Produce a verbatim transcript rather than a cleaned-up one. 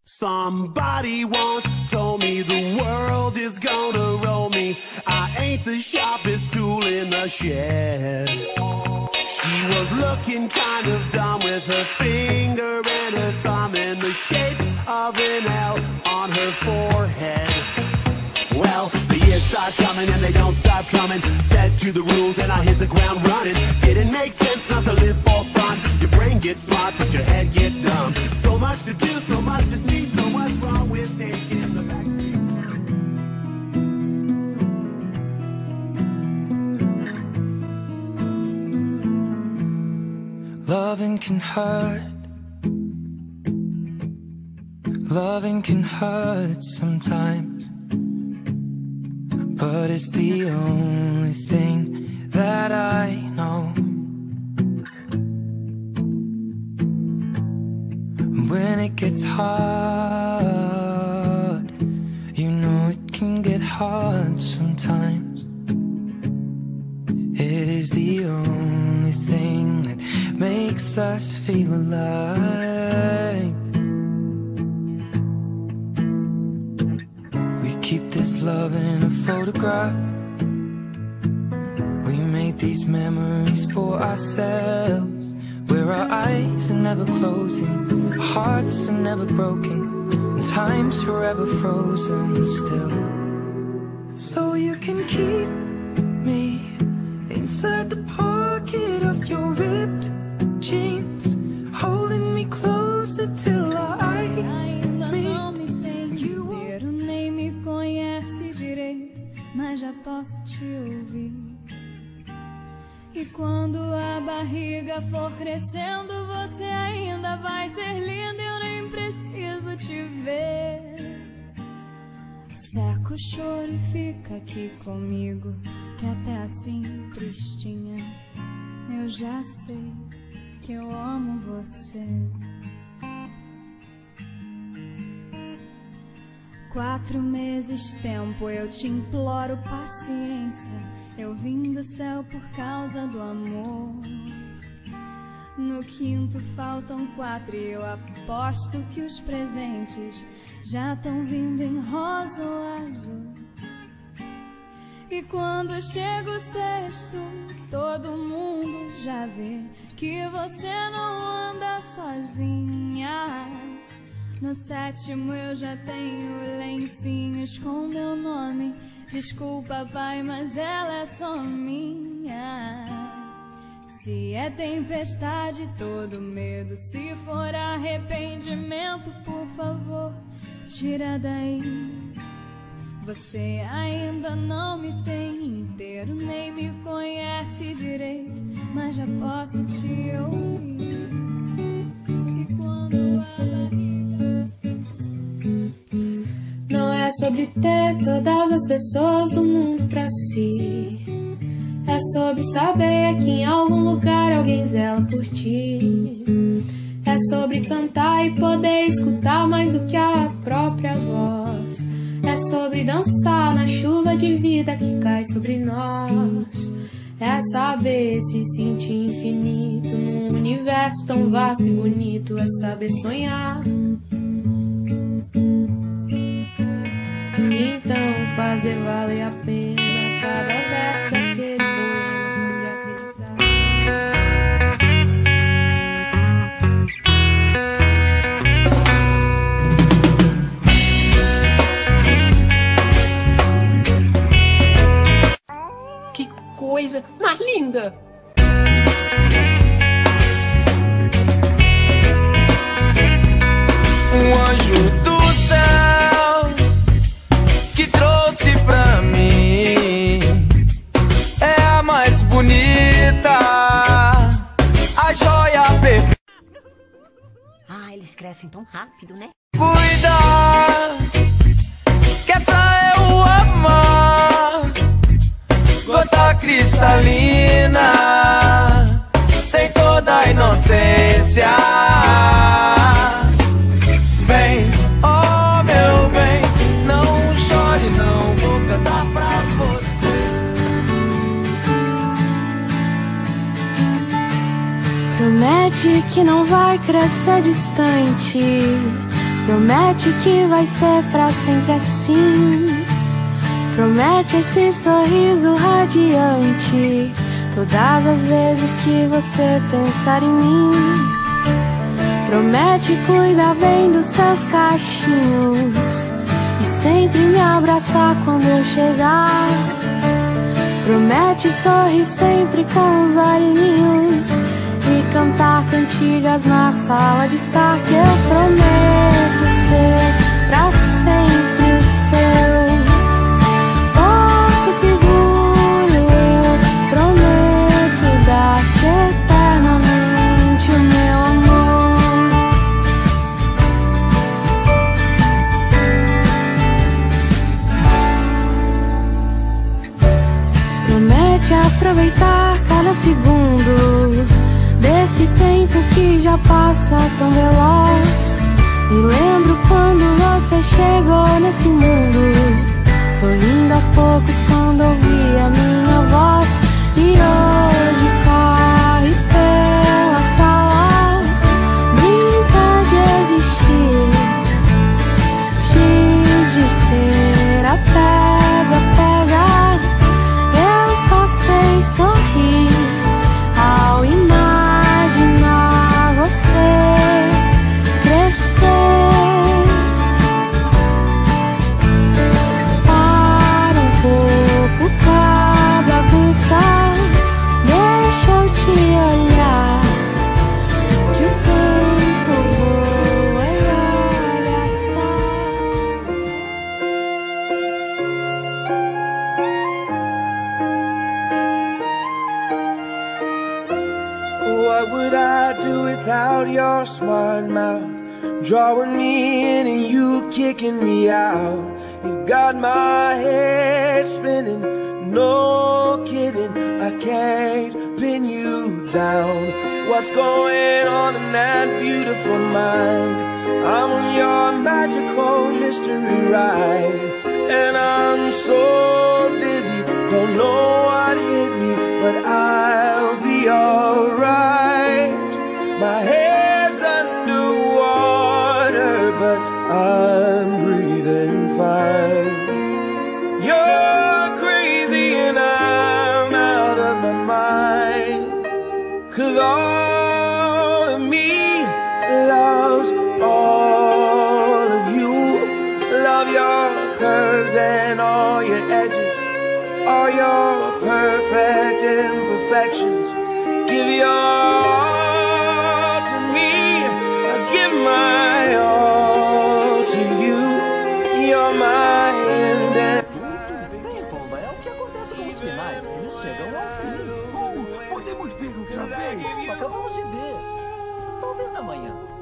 Somebody once told me the world is gonna roll me. I ain't the sharpest tool in the shed. She was looking kind of dumb with her finger and her thumb in the shape of an L on her forehead. Well, the years start coming and they don't stop coming. Fed to the rules and I hit the ground running. Didn't make sense not to live for fun. Your brain gets smart but your head gets dumb. So much to do, so much to see. So what's wrong with taking the back street? Loving can hurt. Loving can hurt sometimes, but it's the only thing that I know. When it gets hard, you know it can get hard sometimes. It is the only thing that makes us feel alive. We keep this love in a photograph. We made these memories for ourselves, where our eyes are never closing, our hearts are never broken, and time's forever frozen still. So you can keep me inside the pocket of your ripped jeans, holding me closer till our eyes meet. You inteiro nem me conhece direito, mas já posso te ouvir. E quando a barriga for crescendo, você ainda vai ser linda, eu nem preciso te ver. Seca o choro e fica aqui comigo, que até assim, tristinha, eu já sei que eu amo você. Quatro meses tempo, eu te imploro paciência. Eu vim do céu por causa do amor. No quinto faltam quatro e eu aposto que os presentes já estão vindo em rosa ou azul. E quando chega o sexto, todo mundo já vê que você não anda sozinha. No sétimo eu já tenho lencinhos com meu nome. Desculpa, pai, mas ela é só minha. Se é tempestade, todo medo. Se for arrependimento, por favor, tira daí. Você ainda não me tem inteiro, nem me conhece direito, mas já posso te ouvir. E quando a barriga... Não é sobre ter todas as pessoas do mundo pra si. É sobre saber que em algum lugar alguém zela por ti. É sobre cantar e poder escutar mais do que a própria voz. É sobre dançar na chuva de vida que cai sobre nós. É saber se sentir infinito num universo tão vasto e bonito. É saber sonhar. Então fazer valer a pena cada verso daquele poema sobre acreditar. Que coisa mais linda! Um anjo do céu que trouxe pra mim é a mais bonita, a joia perfeita. Ah, eles crescem tão rápido, né? Cuida, que é pra eu amar. Gota cristalina, tem toda a inocência. Vem, oh meu bem, não chore não, vou cantar pra você. Promete que não vai crescer distante, Promete que vai ser pra sempre assim. Promete esse sorriso radiante todas as vezes que você pensar em mim. Promete cuidar bem dos seus cachinhos e sempre me abraçar quando eu chegar. Promete sorrir sempre com os olhinhos e cantar cantigas na sala de estar. Que eu prometo ser pra sempre o seu porto seguro. Eu prometo dar-te eternamente o meu amor. Promete aproveitar cada segundo desse tempo que já passa tão veloz. Me lembro quando você chegou nesse mundo, sorrindo aos poucos quando ouvi a minha voz. E hoje corre pela sala, brinca de existir, X de ser a pega, pega. Eu só sei sorrir ao imaginar você crescer. Para um pouco com a bagunça, deixa eu te olhar, que o tempo voa e olha só. What would I do without your smart mouth, drawing me in and you kicking me out? You got my head spinning, no kidding, I can't pin you down. What's going on in that beautiful mind? I'm on your magical mystery ride, and I'm so dizzy, don't know what hit me, but I'll be alright. My head's underwater, but I'm breathing fine. You're crazy and I'm out of my mind, 'cause all of me loves all of you. Love your curves and all your edges, all your perfect imperfections. Give your all to me, I give my all to you. You're my end and... Tudo bem, Pomba, é o que acontece com os finais, eles chegam ao fim. Oh, podemos ver outra vez? Acabamos de ver. Talvez amanhã.